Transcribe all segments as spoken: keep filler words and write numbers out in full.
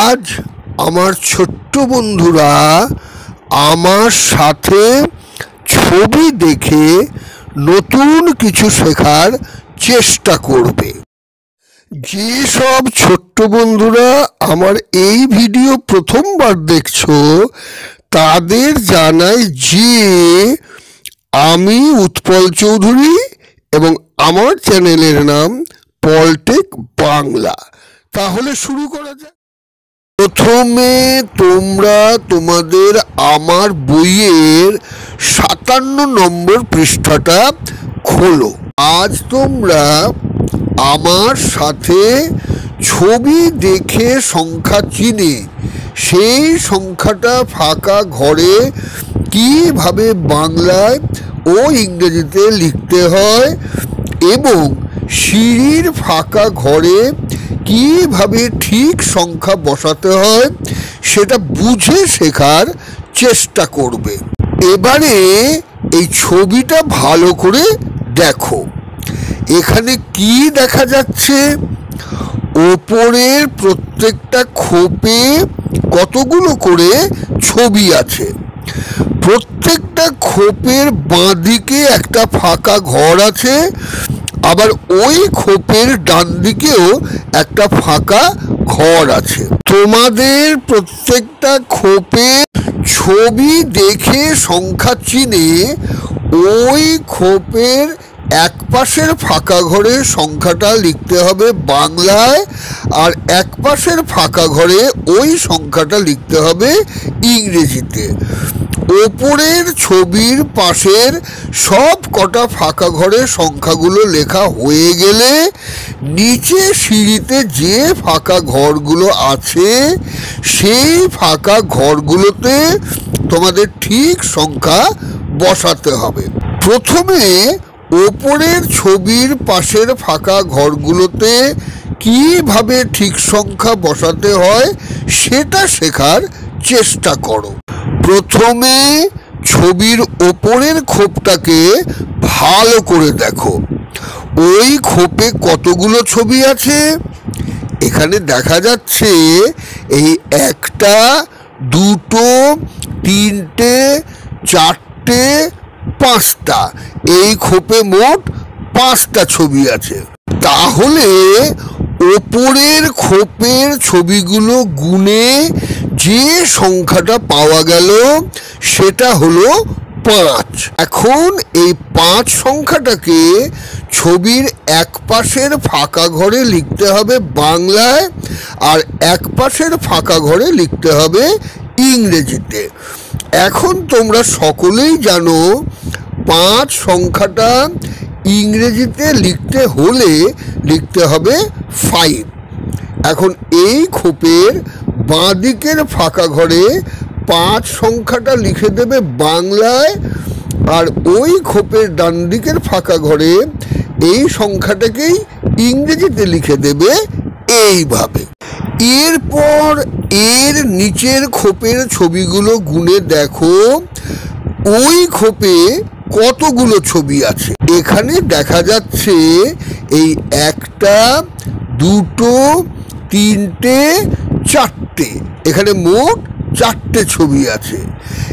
আজ আমার ছোট্ট বন্ধুরা আমার সাথে ছবি দেখে নতুন কিছু শেখার চেষ্টা করবে। যে সব ছোট্ট বন্ধুরা আমার এই ভিডিও প্রথমবার দেখছো তাদের জানাই যে আমি উৎপল চৌধুরী এবং আমার চ্যানেলের নাম পলটেক বাংলা। তাহলে শুরু করা যাক। প্রথমে তোমরা তোমাদের আমার বইয়ের সাতান্ন নম্বর পৃষ্ঠাটা খোলো। আজ তোমরা আমার সাথে ছবি দেখে সংখ্যা চিনে সেই সংখ্যাটা ফাঁকা ঘরে কিভাবে বাংলায় ও ইংরেজিতে লিখতে হয় এবং সিঁড়ির ফাঁকা ঘরে কিভাবে ঠিক সংখ্যা বসাতে হয় সেটা বুঝে শেখার চেষ্টা করবে। এবারে এই ছবিটা ভালো করে দেখো। এখানে কি দেখা যাচ্ছে? ওপরের প্রত্যেকটা খোপে কতগুলো করে ছবি আছে। প্রত্যেকটা খোপের বাঁদিকে একটা ফাঁকা ঘর আছে, আবার ওই খোপের ডান দিকেও একটা ফাঁকা ঘর আছে। তোমাদের প্রত্যেকটা খোপে ছবি দেখে সংখ্যা চিনে ওই খোপের এক পাশের ফাঁকা ঘরে সংখ্যাটা লিখতে হবে বাংলায়, আর এক পাশের ফাঁকা ঘরে ওই সংখ্যাটা লিখতে হবে ইংরেজিতে। ওপরের ছবির পাশের সব কটা ফাঁকা ঘরে সংখ্যাগুলো লেখা হয়ে গেলে নিচে সিঁড়িতে যে ফাঁকা ঘরগুলো আছে সেই ফাঁকা ঘরগুলোতে তোমাদের ঠিক সংখ্যা বসাতে হবে। প্রথমে ওপরের ছবির পাশের ফাঁকা ঘরগুলোতে কিভাবে ঠিক সংখ্যা বসাতে হয় সেটা শেখার চেষ্টা করো। প্রথমে ছবির ওপরের খোপটাকে ভালো করে দেখো। ওই খোপে কতগুলো ছবি আছে? এখানে দেখা যাচ্ছে এই একটা, দুটো, তিনটে, চারটে, পাঁচটা। এই খোপে মোট পাঁচটা ছবি আছে। তাহলে ওপরের খোপের ছবিগুলো গুনে যে সংখ্যাটা পাওয়া গেল সেটা হলো পাঁচ। এখন এই পাঁচ সংখ্যাটাকে ছবির এক পাশের ফাঁকা ঘরে লিখতে হবে বাংলায়, আর এক পাশের ফাঁকা ঘরে লিখতে হবে ইংরেজিতে। এখন তোমরা সকলেই জানো পাঁচ সংখ্যাটা ইংরেজিতে লিখতে হলে লিখতে হবে ফাইভ। এখন এই খোপের বাঁ দিকের ফাঁকা ঘরে পাঁচ সংখ্যাটা লিখে দেবে বাংলায়, আর ওই খোপের ডান দিকের ফাঁকা ঘরে এই সংখ্যাটাকেই ইংরেজিতে লিখে দেবে এইভাবে। এরপর এর নিচের খোপের ছবিগুলো গুনে দেখো ওই খোপে কতগুলো ছবি আছে। এখানে দেখা যাচ্ছে এই একটা, দুটো, তিনটে, চারটে। এখানে মোট চারটে ছবি আছে।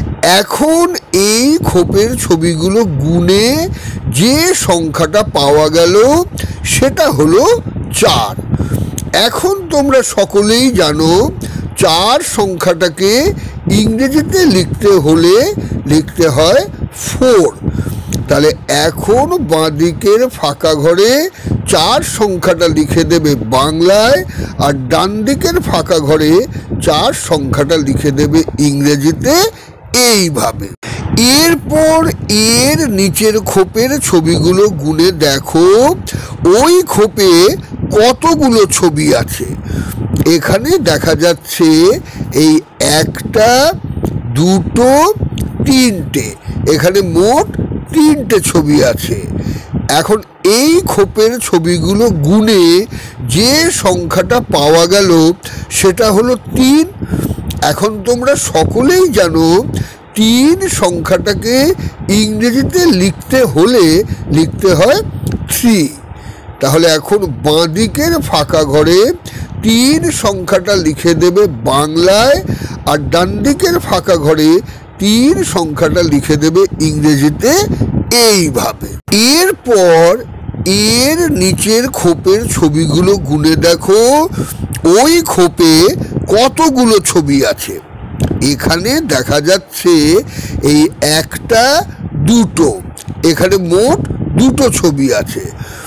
এখন এই খোপের ছবিগুলো গুনে যে সংখ্যাটা পাওয়া গেল সেটা হলো চার। এখন তোমরা সকলেই জানো চার সংখ্যাটাকে ইংরেজিতে লিখতে হলে লিখতে হয় ফোর। তাহলে এখন বাঁদিকের ফাঁকা ঘরে চার সংখ্যাটা লিখে দেবে বাংলায়, আর ডান দিকের ফাঁকা ঘরে চার সংখ্যাটা লিখে দেবে ইংরেজিতে এইভাবে। এরপর এর নিচের খোপের ছবিগুলো গুনে দেখো ওই খোপে কতগুলো ছবি আছে। এখানে দেখা যাচ্ছে এই একটা, দুটো, তিনটে। এখানে মোট তিনটে ছবি আছে। এখন এই খোপের ছবিগুলো গুনে যে সংখ্যাটা পাওয়া গেল সেটা হলো তিন। এখন তোমরা সকলেই জানো তিন সংখ্যাটাকে ইংরেজিতে লিখতে হলে লিখতে হয় থ্রি। তাহলে এখন বাঁ দিকের ফাঁকা ঘরে তিন সংখ্যাটা লিখে দেবে বাংলায়, আর ডান দিকের ফাঁকা ঘরে তিন সংখ্যাটা লিখে দেবে ইংরেজিতে এইভাবে। এরপর এর নিচের খোপের ছবিগুলো গুনে দেখো ওই খোপে কতগুলো ছবি আছে। এখানে দেখা যাচ্ছে এই একটা দুটো, এখানে মোট দুটো ছবি আছে।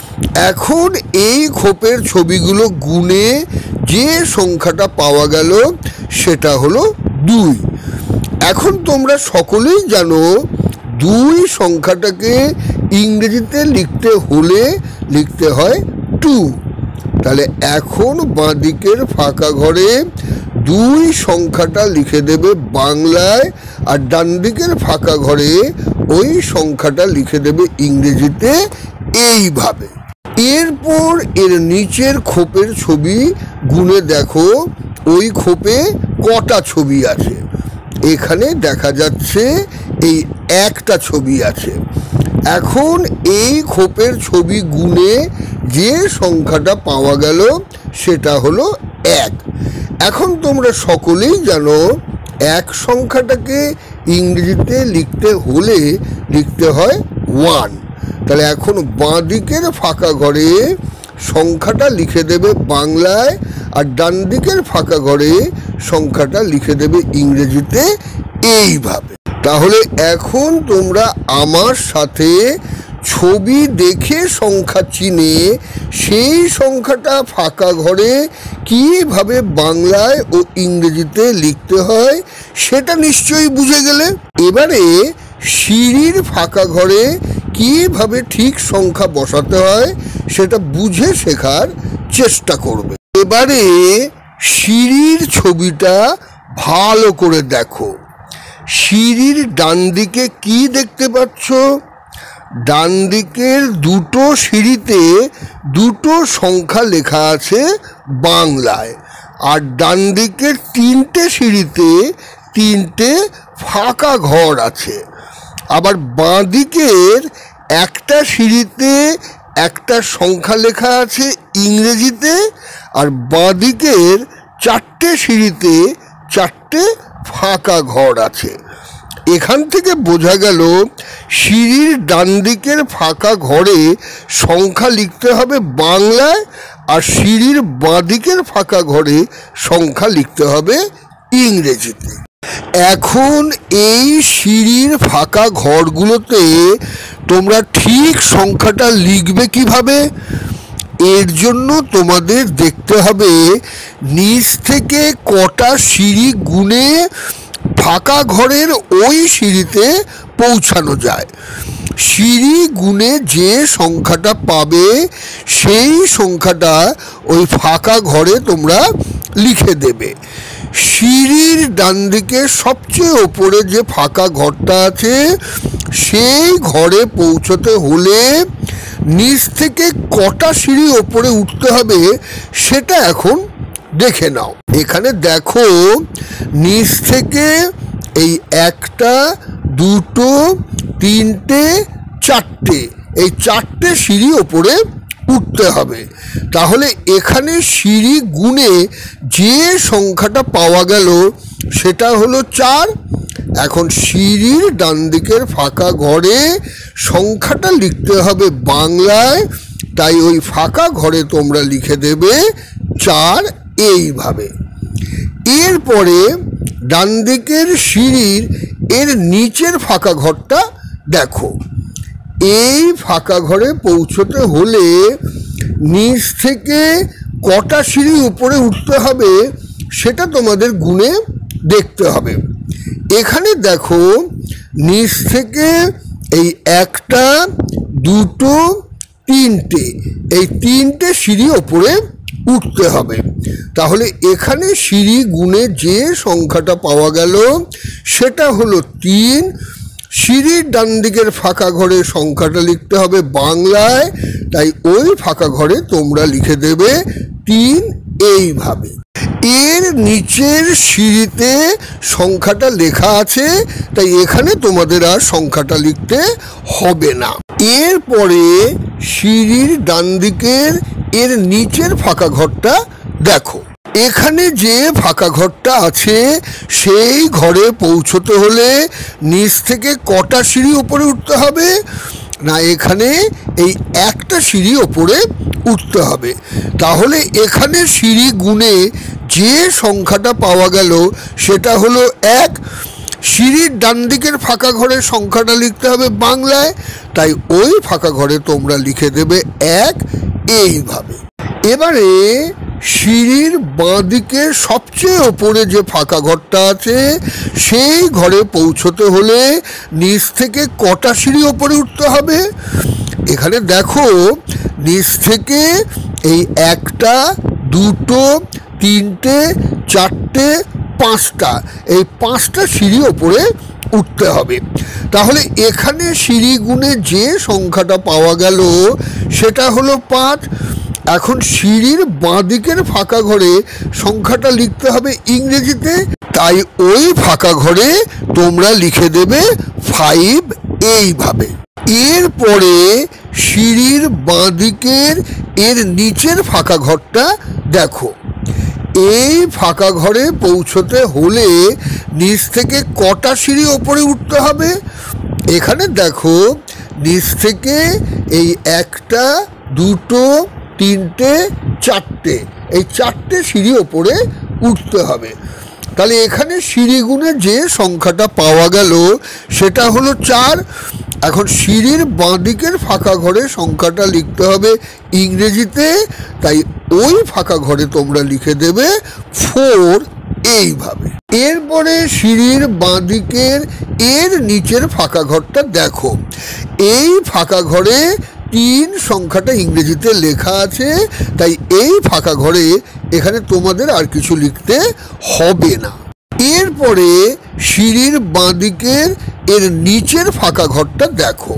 এখন এই খোপের ছবিগুলো গুনে যে সংখ্যাটা পাওয়া গেল সেটা হলো দুই। এখন তোমরা সকলেই জানো দুই সংখ্যাটাকে ইংরেজিতে লিখতে হলে লিখতে হয় টু। তাহলে এখন বাঁ দিকের ফাঁকা ঘরে দুই সংখ্যাটা লিখে দেবে বাংলায়, আর ডান দিকের ফাঁকা ঘরে ওই সংখ্যাটা লিখে দেবে ইংরেজিতে এইভাবে। এরপর এর নিচের খোপের ছবি গুনে দেখো ওই খোপে কটা ছবি আছে। এখানে দেখা যাচ্ছে এই একটা ছবি আছে। এখন এই খোপের ছবি গুনে যে সংখ্যাটা পাওয়া গেল সেটা হলো এক। এখন তোমরা সকলেই জানো এক সংখ্যাটাকে ইংরেজিতে লিখতে হলে লিখতে হয় ওয়ান। তাহলে এখন বাঁ দিকের ফাঁকা ঘরে সংখ্যাটা লিখে দেবে বাংলায়, আর ডান দিকের ফাঁকা ঘরে সংখ্যাটা লিখে দেবে ইংরেজিতে এইভাবে। তাহলে এখন তোমরা আমার সাথে ছবি দেখে সংখ্যা চিনে সেই সংখ্যাটা ফাঁকা ঘরে কিভাবে বাংলায় ও ইংরেজিতে লিখতে হয় সেটা নিশ্চয়ই বুঝে গেলে। এবারে সিঁড়ির ফাঁকা ঘরে কিভাবে ঠিক সংখ্যা বসাতে হয় সেটা বুঝে শেখার চেষ্টা করবে। এবারে সিঁড়ির ছবিটা ভালো করে দেখো। সিঁড়ির ডান দিকে কি দেখতে পাচ্ছ? ডান দিকের দুটো সিঁড়িতে দুটো সংখ্যা লেখা আছে বাংলায়, আর ডান দিকের তিনটে সিঁড়িতে তিনটে ফাঁকা ঘর আছে। আবার বাঁ দিকের একটা সিঁড়িতে একটা সংখ্যা লেখা আছে ইংরেজিতে, আর বাঁ দিকের চারটে সিঁড়িতে চারটে ফাঁকা ঘর আছে। এখান থেকে বোঝা গেল সিঁড়ির ডান দিকের ফাঁকা ঘরে সংখ্যা লিখতে হবে বাংলায়, আর সিঁড়ির বাঁ দিকের ফাঁকা ঘরে সংখ্যা লিখতে হবে ইংরেজিতে। এখন এই সিঁড়ির ফাঁকা ঘরগুলোতে তোমরা ঠিক সংখ্যাটা লিখবে কিভাবে? এর জন্য তোমাদের দেখতে হবে নিচ থেকে কটা সিঁড়ি গুনে ফাঁকা ঘরের ওই সিঁড়িতে পৌঁছানো যায়। সিঁড়ি গুনে যে সংখ্যাটা পাবে সেই সংখ্যাটা ওই ফাঁকা ঘরে তোমরা লিখে দেবে। সিঁড়ির ডান দিকে সবচেয়ে ওপরে যে ফাঁকা ঘরটা আছে সেই ঘরে পৌঁছতে হলে নিচ থেকে কটা সিঁড়ি ওপরে উঠতে হবে সেটা এখন দেখে নাও। এখানে দেখো নিচ থেকে এই একটা দুটো তিনটে চারটে এই চারটে সিঁড়ি ওপরে উঠতে হবে। তাহলে এখানে সিঁড়ি গুনে যে সংখ্যাটা পাওয়া গেল সেটা হলো চার। এখন সিঁড়ির ডান দিকের ফাঁকা ঘরে সংখ্যাটা লিখতে হবে বাংলায়, তাই ওই ফাঁকা ঘরে তোমরা লিখে দেবে চার এইভাবে। এরপরে ডান দিকের সিঁড়ির এর নিচের ফাঁকা ঘরটা দেখো। এই ফাঁকা ঘরে পৌঁছতে হলে নিচ থেকে কটা সিঁড়ি উপরে উঠতে হবে সেটা তোমাদের গুনে দেখতে হবে। এখানে দেখো নিচ থেকে এই একটা দুটো তিনটে এই তিনটে সিঁড়ি ওপরে উঠতে হবে। তাহলে এখানে সিঁড়ি গুনে যে সংখ্যাটা পাওয়া গেল সেটা হলো তিন। সিঁড়ির ডান দিকের ফাঁকা ঘরে সংখ্যাটা লিখতে হবে বাংলায়, তাই ওই ফাঁকা ঘরে তোমরা লিখে দেবে তিন এইভাবে। এর নিচের সিঁড়িতে সংখ্যাটা লেখা আছে, তাই এখানে তোমাদের আর সংখ্যাটা লিখতে হবে না। এরপরে সিঁড়ির ডান দিকের এর নিচের ফাঁকা ঘরটা দেখো এখানে যে ফাঁকা ঘরটা আছে সেই ঘরে পৌঁছতে হলে নিচ থেকে কটা সিঁড়ি উপরে উঠতে হবে না, এখানে এই একটা সিঁড়ি ওপরে উঠতে হবে। তাহলে এখানে সিঁড়ি গুণে যে সংখ্যাটা পাওয়া গেল সেটা হলো এক। সিঁড়ির ডান দিকের ফাঁকা ঘরের সংখ্যাটা লিখতে হবে বাংলায়, তাই ওই ফাঁকা ঘরে তোমরা লিখে দেবে এক এইভাবে। এবারে সিঁড়ির বাঁ দিকে সবচেয়ে ওপরে যে ফাঁকা ঘরটা আছে সেই ঘরে পৌঁছতে হলে নিচ থেকে কটা সিঁড়ি ওপরে উঠতে হবে। এখানে দেখো নিচ থেকে এই একটা, দুটো, তিনটে, চারটে, পাঁচটা, এই পাঁচটা সিঁড়ি ওপরে উঠতে হবে। তাহলে এখানে সিঁড়ি গুণে যে সংখ্যাটা পাওয়া গেল সেটা হলো পাঁচ। এখন সিঁড়ির বাঁ দিকের ফাঁকা ঘরে সংখ্যাটা লিখতে হবে ইংরেজিতে, তাই ওই ফাঁকা ঘরে তোমরা লিখে দেবে ফাইভ এইভাবে। এরপরে সিঁড়ির বাঁ দিকের এর নিচের ফাঁকা ঘরটা দেখো, এই ফাঁকা ঘরে পৌঁছতে হলে নিচ থেকে কটা সিঁড়ি ওপরে উঠতে হবে। এখানে দেখো নিচ থেকে এই একটা, দুটো, তিনটে, চারটে, এই চারটে সিঁড়ি ওপরে উঠতে হবে। তাহলে এখানে সিঁড়ি গুণে যে সংখ্যাটা পাওয়া গেল সেটা হলো চার। এখন সিঁড়ির বাঁ দিকের ফাঁকা ঘরে সংখ্যাটা লিখতে হবে ইংরেজিতে, তাই ওই ফাঁকা ঘরে তোমরা লিখে দেবে ফোর এইভাবে। এরপরে সিঁড়ির বাঁ দিকের এর নিচের ফাঁকা ঘরটা দেখো, এই ফাঁকা ঘরে তিন সংখ্যাটা ইংরেজিতে লেখা আছে, তাই এই ফাঁকা ঘরে এখানে তোমাদের আর কিছু লিখতে হবে না। এরপরে সিঁড়ির বাঁ দিকের এর নিচের ফাঁকা ঘরটা দেখো,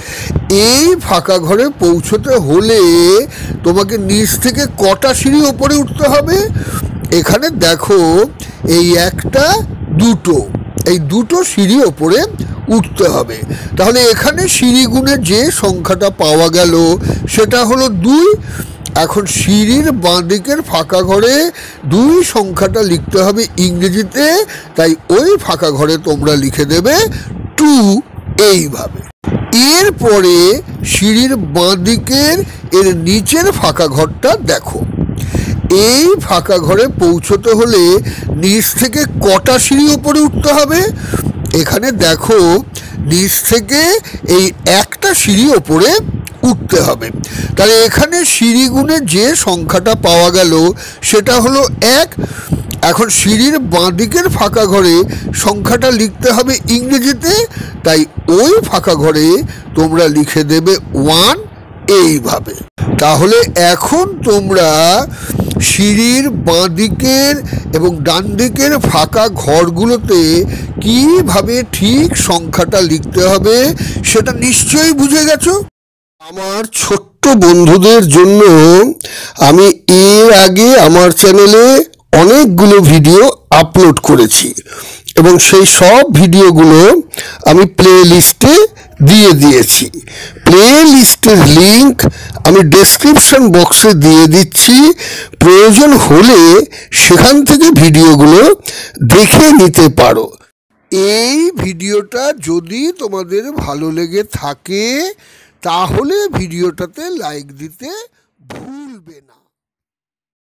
এই ফাঁকা ঘরে পৌঁছতে হলে তোমাকে নিচ থেকে কটা সিঁড়ি ওপরে উঠতে হবে। এখানে দেখো এই একটা, দুটো, এই দুটো সিঁড়ি ওপরে উঠতে হবে। তাহলে এখানে সিঁড়ি গুণে যে সংখ্যাটা পাওয়া গেল সেটা হলো দুই। এখন সিঁড়ির বাঁ দিকের ফাঁকা ঘরে দুই সংখ্যাটা লিখতে হবে ইংরেজিতে, তাই ওই ফাঁকা ঘরে তোমরা লিখে দেবে টু এইভাবে। এরপরে সিঁড়ির বাঁ দিকের এর নিচের ফাঁকা ঘরটা দেখো, এই ফাঁকা ঘরে পৌঁছতে হলে নিচ থেকে কটা সিঁড়ি ওপরে উঠতে হবে। এখানে দেখো নিচ থেকে এই একটা সিঁড়ি ওপরে উঠতে হবে। তাহলে এখানে সিঁড়ি গুণে যে সংখ্যাটা পাওয়া গেল সেটা হলো এক। এখন সিঁড়ির বাঁ দিকের ফাঁকা ঘরে সংখ্যাটা লিখতে হবে ইংরেজিতে, তাই ওই ফাঁকা ঘরে তোমরা লিখে দেবে ওয়ান এইভাবে। তাহলে এখন তোমরা সিঁড়ির বাঁ দিকের এবং ডান দিকের ফাঁকা ঘরগুলোতে কিভাবে ঠিক সংখ্যাটা লিখতে হবে সেটা নিশ্চয়ই বুঝে গেছো। আমার ছোট্ট বন্ধুদের জন্য আমি এর আগে আমার চ্যানেলে অনেকগুলো ভিডিও আপলোড করেছি এবং সেই সব ভিডিওগুলো আমি প্লে লিস্টে দিয়ে দিয়েছি। প্লে লিস্টের লিঙ্ক আমি ডেসক্রিপশন বক্সে দিয়ে দিচ্ছি, প্রয়োজন হলে সেখান থেকে ভিডিওগুলো দেখে নিতে পারো। এই ভিডিওটা যদি তোমাদের ভালো লেগে থাকে তাহলে ভিডিওটাতে লাইক দিতে ভুলবে না।